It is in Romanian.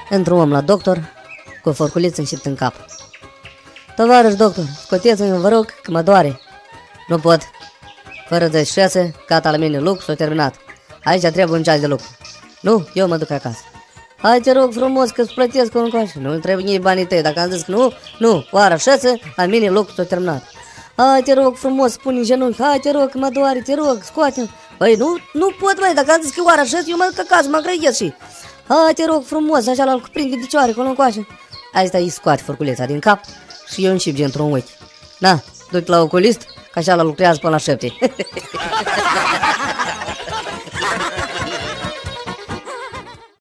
Intră om la doctor cu o forculiță înșipt în cap. Tovarăș doctor, scoteți-mi, vă rog, că mă doare. Nu pot. Fără de șase, gata la mine lucru, s-a terminat. Aici trebuie un ceas de lucru. Nu, eu mă duc acasă. Hai, te rog frumos că-ți plătesc un coașă. Nu trebuie nici banii tăi. Dacă am zis că nu, oară șase, la mine lucru s-a terminat. Hai, te rog frumos, pune-i genunchi. Hai, te rog, că mă doare, te rog, scoate-mi. Băi, nu pot, băi, dacă am zis că oară șase, eu mă duc acasă, mă grăiesc și... Hai, te rog frumos, așa l-al cuprinde picioare, cu încoașă. Asta îi scoate forculeța din cap și eu înșip într-un ochi. Na, du-te la oculist, că așa la lucrează până la 7.